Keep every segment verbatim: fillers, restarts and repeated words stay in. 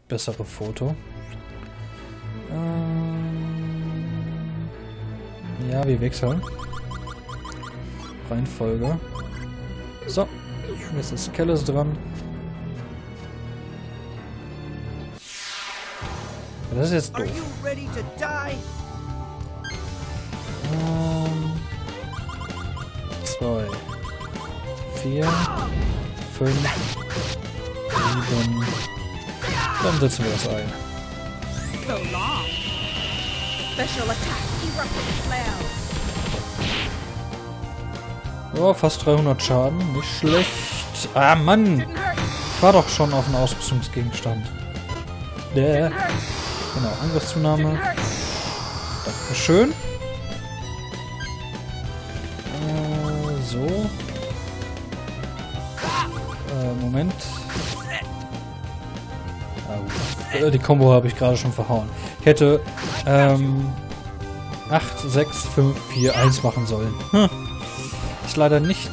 bessere Foto. Ähm, ja, wir wechseln. Reihenfolge. So, jetzt ist Kellis dran. Das ist jetzt doof. Ähm, zwei, vier, fünf, sieben. Dann setzen wir das ein. Oh, fast dreihundert Schaden. Nicht schlecht. Ah, Mann! Ich war doch schon auf dem Ausrüstungsgegenstand. Der. Genau, Angriffszunahme. Dankeschön. Äh, so. Äh, Moment. Ah, die Combo habe ich gerade schon verhauen. Ich hätte ähm, acht, sechs, fünf, vier, eins machen sollen. Hm. Ist leider nicht.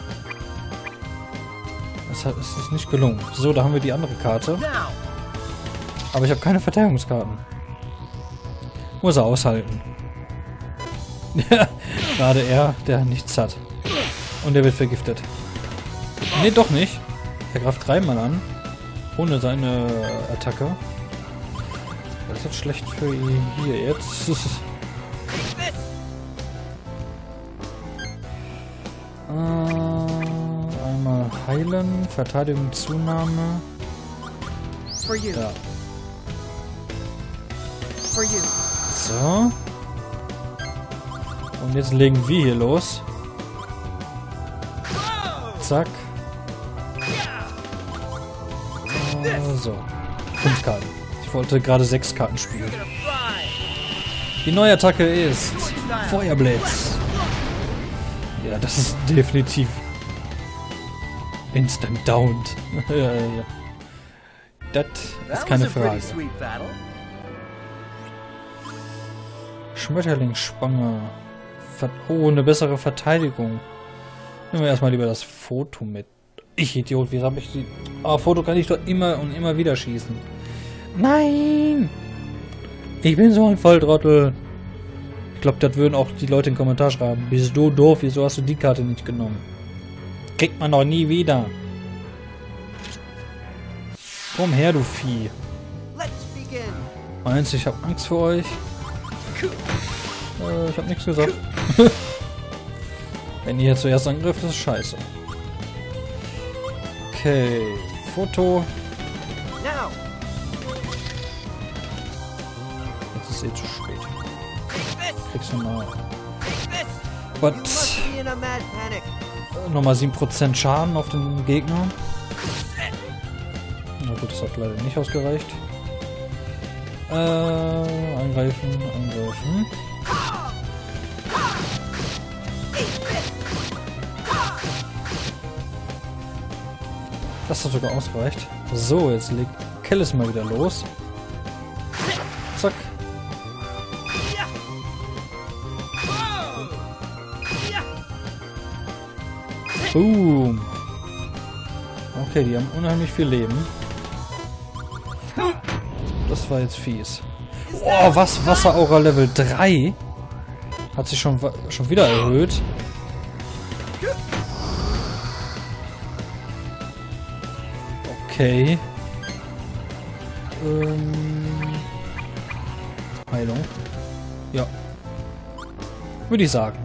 Es hat, es ist nicht gelungen. So, da haben wir die andere Karte. Aber ich habe keine Verteidigungskarten. Muss er aushalten. Gerade er, der nichts hat. Und der wird vergiftet. Nee, doch nicht. Er greift dreimal an. Ohne seine Attacke. Das ist jetzt schlecht für ihn hier jetzt. äh, einmal heilen. Verteidigung, Zunahme. Ja. So. Und jetzt legen wir hier los. Zack. Äh, so. Fünf Karten. Ich wollte gerade sechs Karten spielen. Die neue Attacke ist Feuerblitz. Ja, das ist definitiv instant downed. Das ist keine Frage. Schmetterlingsspange. Oh, eine bessere Verteidigung. Nehmen wir erstmal lieber das Foto mit. Ich Idiot, wie habe ich die... Oh, Foto kann ich doch immer und immer wieder schießen. Nein! Ich bin so ein Volltrottel. Ich glaube, das würden auch die Leute in den Kommentar schreiben. Bist du doof? Wieso hast du die Karte nicht genommen? Kriegt man doch nie wieder. Komm her, du Vieh. Eins, ich habe Angst vor euch. Äh, ich habe nichts gesagt. Wenn ihr zuerst angreift, ist scheiße. Okay, Foto. Jetzt ist eh zu spät. Kriegst du mal. Was? Nochmal sieben Prozent Schaden auf den Gegner. Na gut, das hat leider nicht ausgereicht. Äh, angreifen, angreifen. Das hat sogar ausgereicht. So, jetzt legt Kellis mal wieder los. Zack. Boom. Okay, die haben unheimlich viel Leben. Das war jetzt fies. Oh, was? Wasseraura Level drei? Hat sich schon, schon wieder erhöht. Okay. Ähm. Heilung. Ja. Würde ich sagen.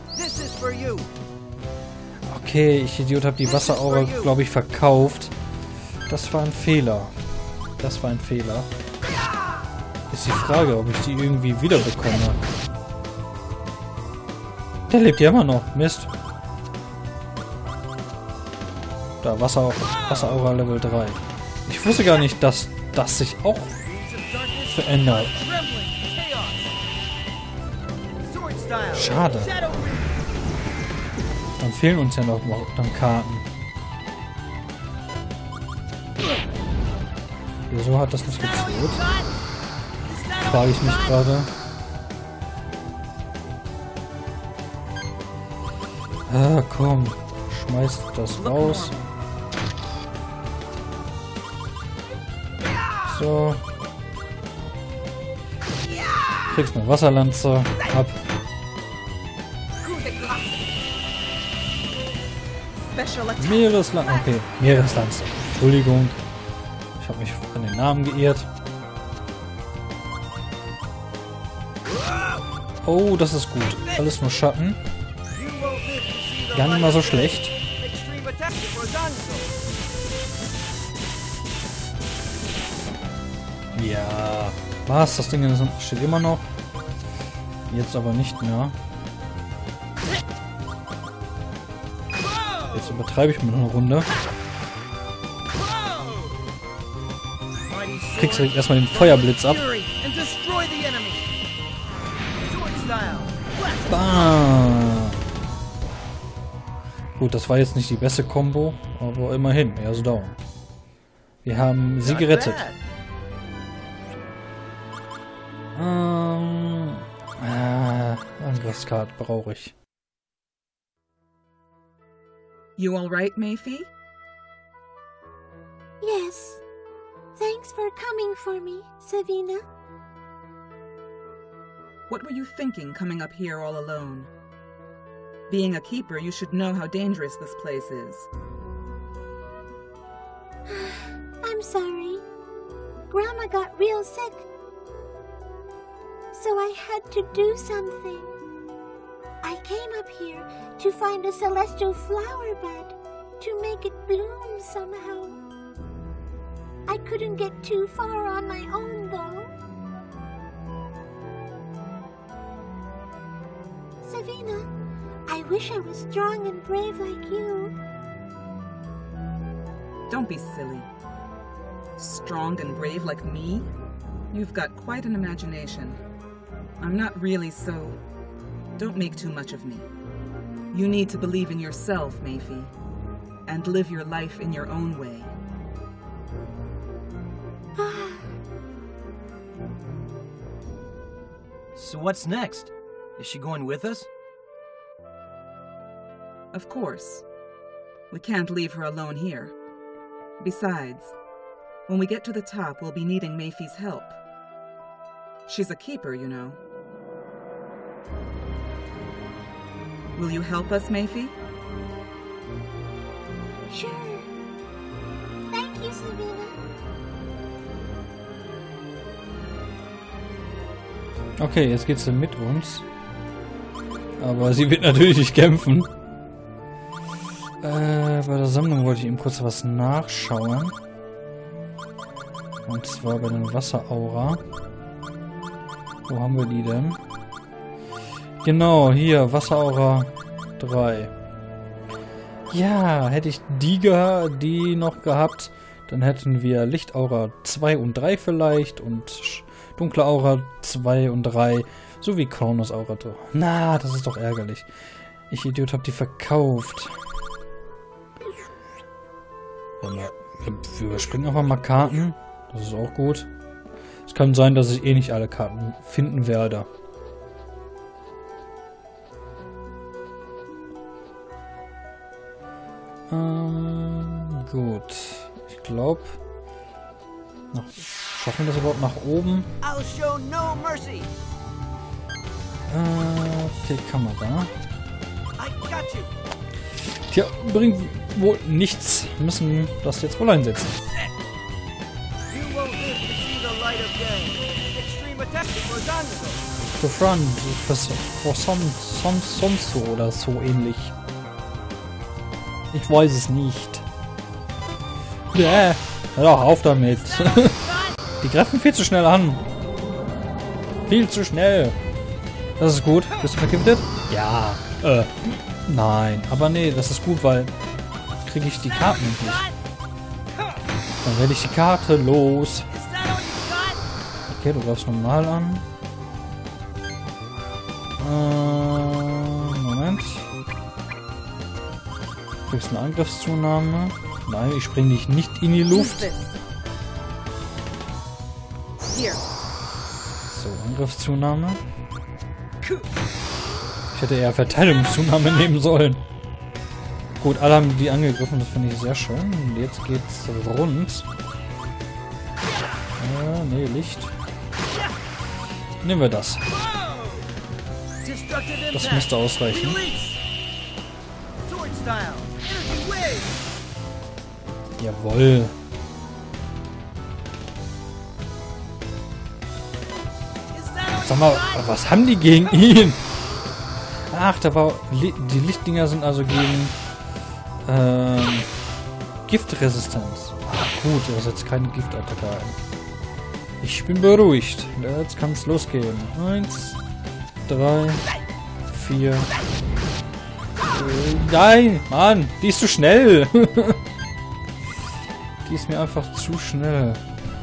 Okay, ich Idiot habe die Wasseraura, glaube ich, verkauft. Das war ein Fehler. Das war ein Fehler. Ist die Frage, ob ich die irgendwie wiederbekomme. Der lebt ja immer noch. Mist. Da, Wasser, Wasseraura Level drei. Ich wusste gar nicht, dass das sich auch verändert. Schade. Dann fehlen uns ja noch dann Karten. Wieso hat das nicht gezählt? Frage ich mich gerade. Ah, komm. Schmeißt das raus. So. Kriegst eine Wasserlanze. Ab. Meereslanze. Okay, Meereslanze. Entschuldigung. Ich habe mich an den Namen geirrt. Oh, das ist gut. Alles nur Schatten. Gar nicht mal so schlecht. Ja. Was? Das Ding steht immer noch. Jetzt aber nicht mehr. Jetzt übertreibe ich mit einer Runde. Kriegst du erstmal den Feuerblitz ab. Bam. Gut, das war jetzt nicht die beste Combo, aber immerhin, er ist down. Wir haben sie gerettet. Ähm, äh, Angriffskarte brauche ich. You all right, Mayfie? Yes. Thanks for coming for me, Savina. What were you thinking coming up here all alone? Being a keeper, you should know how dangerous this place is. I'm sorry. Grandma got real sick. So I had to do something. I came up here to find a celestial flower bud, to make it bloom somehow. I couldn't get too far on my own, though. Savina, I wish I was strong and brave like you. Don't be silly. Strong and brave like me? You've got quite an imagination. I'm not really so... Don't make too much of me. You need to believe in yourself, Mayfie, and live your life in your own way. So what's next? Is she going with us? Of course. We can't leave her alone here. Besides, when we get to the top, we'll be needing Mayfie's help. She's a keeper, you know. Will you help us, Mayfie? Sure. Thank you, Savina. Okay, jetzt geht sie mit uns. Aber sie wird natürlich nicht kämpfen. Äh, bei der Sammlung wollte ich ihm kurz was nachschauen. Und zwar bei dem Wasseraura. Wo haben wir die denn? Genau, hier, Wasseraura drei. Ja, hätte ich die, geha die noch gehabt, dann hätten wir Lichtaura zwei und drei vielleicht und Dunkle Aura zwei und drei, sowie Kronos Aura drei. Na, das ist doch ärgerlich. Ich Idiot hab die verkauft. Wir überspringen einfach mal Karten. Das ist auch gut. Es kann sein, dass ich eh nicht alle Karten finden werde. Ähm, gut. Ich glaube... Schaffen wir das überhaupt nach oben? I'll show no mercy. Äh, okay, Kamera. I got you. Tja, bringt wohl nichts. Wir müssen das jetzt wohl einsetzen. You won't live to see the light of day. Extreme attack for Zanzo. To front, for, for some, some, sonst so oder so ähnlich. Ich weiß es nicht. Ja, hör doch auf damit. Die greifen viel zu schnell an. Viel zu schnell. Das ist gut. Bist du vergiftet? Ja. Äh. Nein. Aber nee, das ist gut, weil kriege ich die Karten endlich. Dann werde ich die Karte los. Okay, du greifst normal an. Äh, Moment. Du kriegst eine Angriffszunahme. Nein, ich springe dich nicht in die Luft. So, Angriffszunahme. Ich hätte eher Verteidigungszunahme nehmen sollen. Gut, alle haben die angegriffen, das finde ich sehr schön. Und jetzt geht's rund. Äh, nee, Licht. Nehmen wir das. Das müsste ausreichen. Jawohl. Sag mal, was haben die gegen ihn? Ach, da war... Die Lichtdinger sind also gegen... Ähm... Giftresistenz. Ah, gut, er setzt keine Giftattacke ein. Ich bin beruhigt. Jetzt kann es losgehen. Eins, drei, vier... Äh, nein, Mann, die ist zu schnell. Die ist mir einfach zu schnell.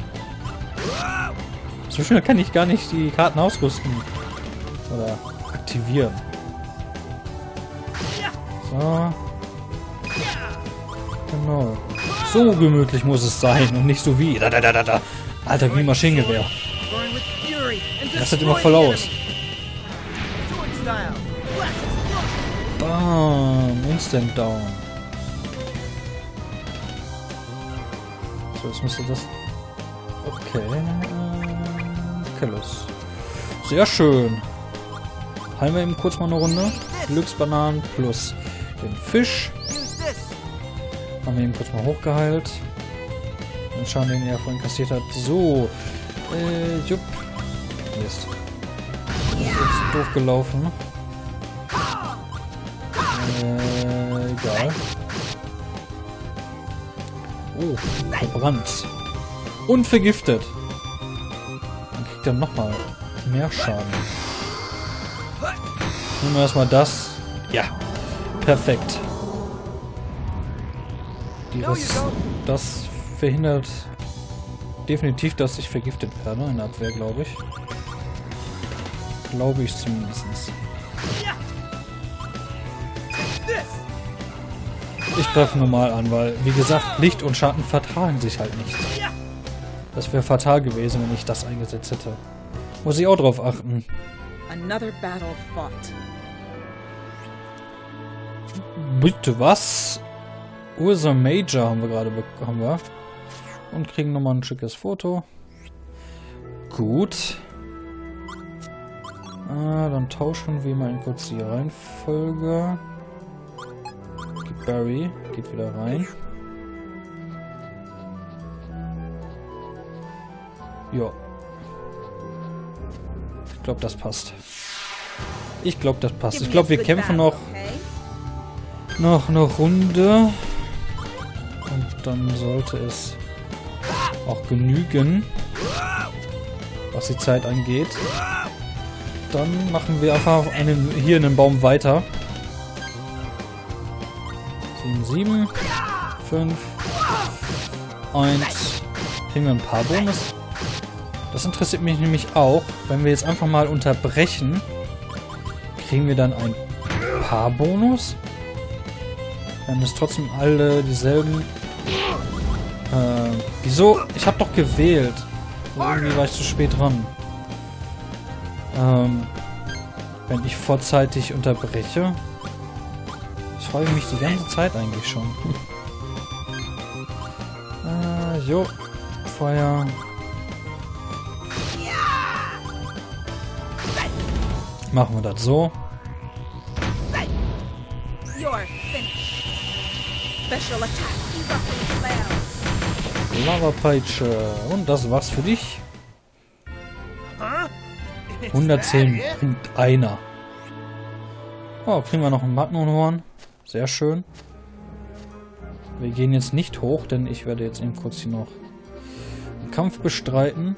So schnell kann ich gar nicht die Karten ausrüsten. Oder aktivieren. So. Genau. So gemütlich muss es sein und nicht so wie. Da, da, da, da, da. Alter, wie Maschinengewehr. Das sieht immer voll aus. Bam. Instant down. So, jetzt müsste das... Okay. Kellos. Sehr schön. Heilen wir eben kurz mal eine Runde. Glücksbananen plus den Fisch. Haben wir eben kurz mal hochgeheilt. Den Schaden, den er vorhin kassiert hat. So. Äh, jupp. Mist. Das ist jetzt doof gelaufen. Äh, egal. Oh, verbrannt. Und vergiftet. Dann kriegt er nochmal mehr Schaden. Nehmen wir erstmal das. Ja. Perfekt. Die Rest, das verhindert definitiv, dass ich vergiftet werde in der Abwehr, glaube ich. Glaube ich zumindest. Ich greife normal an, weil, wie gesagt, Licht und Schatten vertragen sich halt nicht. Das wäre fatal gewesen, wenn ich das eingesetzt hätte. Muss ich auch drauf achten. Another battle fought. Bitte was? Ursa Major haben wir gerade bekommen, wir. Und kriegen nochmal ein schickes Foto. Gut. Ah, dann tauschen wir mal kurz die Reihenfolge. Die Barry geht wieder rein. Ja. Ich glaube, das passt. Ich glaube, das passt. Ich glaube, wir kämpfen noch noch eine Runde. Und dann sollte es auch genügen, was die Zeit angeht. Dann machen wir einfach einen, hier in den Baum weiter. sieben, sieben, fünf, eins. Kriegen wir ein paar Bonus. Das interessiert mich nämlich auch. Wenn wir jetzt einfach mal unterbrechen, kriegen wir dann ein paar Bonus. Dann ist trotzdem alle dieselben. Äh, wieso? Ich habe doch gewählt. Irgendwie war ich zu spät dran. Ähm, wenn ich vorzeitig unterbreche. Das frage ich mich die ganze Zeit eigentlich schon. äh, jo. Feuer. Machen wir das so. Lava-Peitsche. Und das war's für dich. hundertzehn bringt einer. Oh, kriegen wir noch ein Magnumhorn. Sehr schön. Wir gehen jetzt nicht hoch, denn ich werde jetzt eben kurz hier noch einen Kampf bestreiten.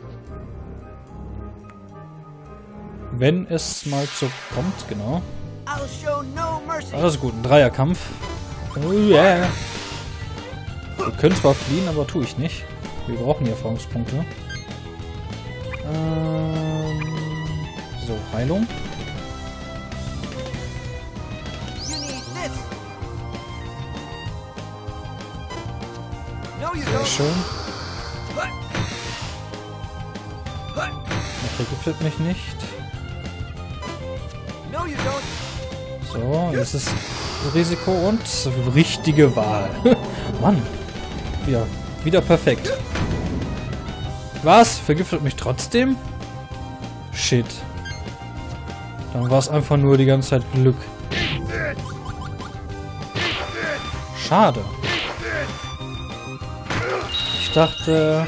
Wenn es mal so kommt, genau. Alles gut, ein Dreierkampf. Oh yeah. Wir können zwar fliehen, aber tue ich nicht. Wir brauchen die Erfahrungspunkte. Ähm, so, Heilung. Sehr schön. Er vergiftet mich nicht. So, jetzt ist Risiko und richtige Wahl. Mann. Ja, wieder perfekt. Was? Vergiftet mich trotzdem? Shit. Dann war es einfach nur die ganze Zeit Glück. Schade. Ich dachte,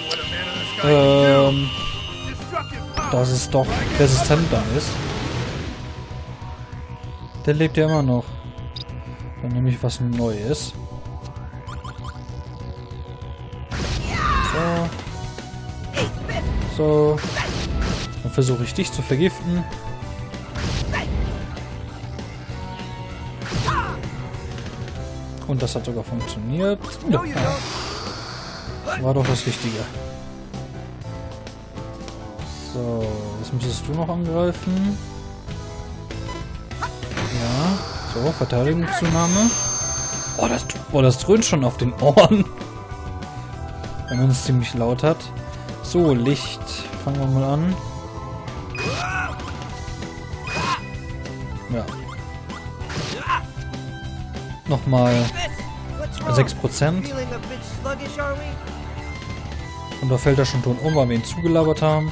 ähm, dass es doch resistent dann ist. Der lebt ja immer noch. Dann nehme ich was Neues. So. So. Dann versuche ich dich zu vergiften. Und das hat sogar funktioniert. Ja. War doch das Richtige. So, jetzt müsstest du noch angreifen. Ja, so, Verteidigungszunahme. Oh, das, oh, das dröhnt schon auf den Ohren. Wenn man es ziemlich laut hat. So, Licht. Fangen wir mal an. Ja. Nochmal sechs Prozent. Und da fällt er schon tot um, weil wir ihn zugelabert haben.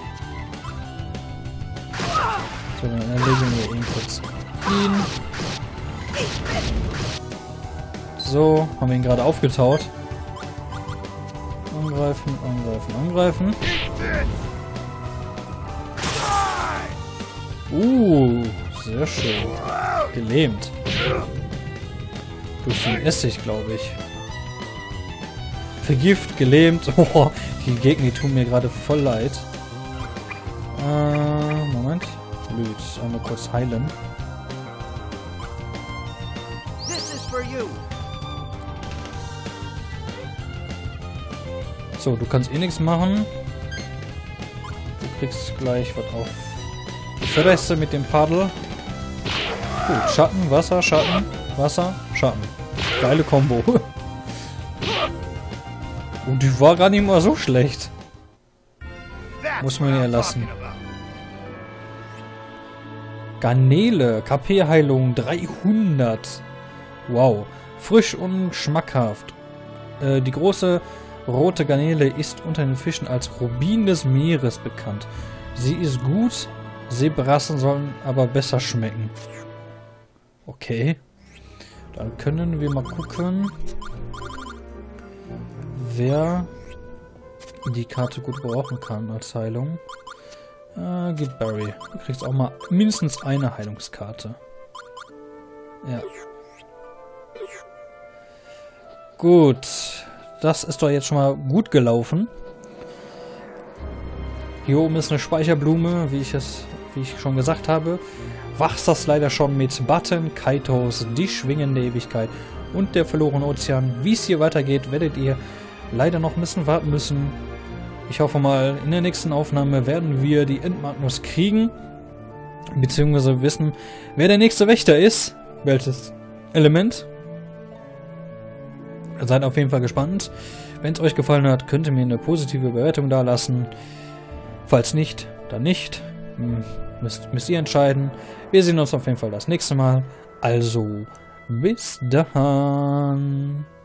So, dann erledigen wir ihn kurz. Ihn. So, haben wir ihn gerade aufgetaut. Angreifen, angreifen, angreifen. Uh, sehr schön. Gelähmt. Durch den Essig, glaube ich. Vergift, gelähmt. Oh, die Gegner, die tun mir gerade voll leid. Äh, Moment. Blöd. Einmal kurz heilen. So, du kannst eh nichts machen. Du kriegst gleich was auf. Du förderst mit dem Paddel. Gut, Schatten, Wasser, Schatten, Wasser, Schatten. Geile Kombo. Und die war gar nicht mal so schlecht. Muss man ja lassen. Garnele, K P-Heilung dreihundert. Wow. Frisch und schmackhaft. Äh, die große rote Garnele ist unter den Fischen als Rubin des Meeres bekannt. Sie ist gut, Seebrassen sollen aber besser schmecken. Okay. Dann können wir mal gucken, wer die Karte gut brauchen kann als Heilung. Äh, gib Barry. Du kriegst auch mal mindestens eine Heilungskarte. Ja. Gut. Das ist doch jetzt schon mal gut gelaufen. Hier oben ist eine Speicherblume, wie ich es, wie ich schon gesagt habe. War's das leider schon mit Button, Kaitos, die schwingende Ewigkeit und der verlorene Ozean. Wie es hier weitergeht, werdet ihr leider noch ein bisschen warten müssen. Ich hoffe mal, in der nächsten Aufnahme werden wir die Endmagnus kriegen. Beziehungsweise wissen, wer der nächste Wächter ist. Welches Element. Seid auf jeden Fall gespannt. Wenn es euch gefallen hat, könnt ihr mir eine positive Bewertung dalassen. Falls nicht, dann nicht. Müsst, müsst ihr entscheiden. Wir sehen uns auf jeden Fall das nächste Mal. Also, bis dann.